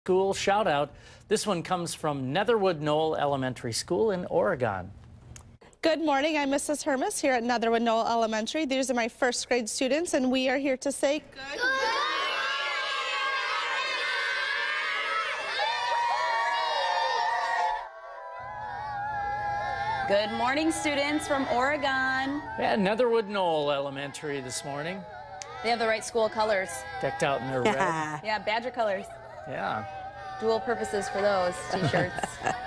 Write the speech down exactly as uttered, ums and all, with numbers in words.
School shout out. This one comes from Netherwood Knoll Elementary School in Oregon. Good morning, I'm Missus Hermes here at Netherwood Knoll Elementary. These are my first grade students and we are here to say good. good. Good morning, students from Oregon. Yeah, Netherwood Knoll Elementary this morning. They have the right school colors. Decked out in their red. Yeah, Badger colors. Yeah. Dual purposes for those t-shirts.